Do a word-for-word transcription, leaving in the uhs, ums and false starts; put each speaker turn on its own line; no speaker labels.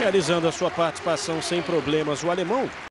Realizando a sua participação sem problemas, o alemão